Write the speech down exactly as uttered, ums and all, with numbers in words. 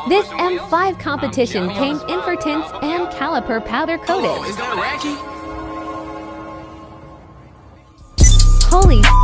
This M five competition came in for tints and caliper powder coated. Oh, is that Racky? Holy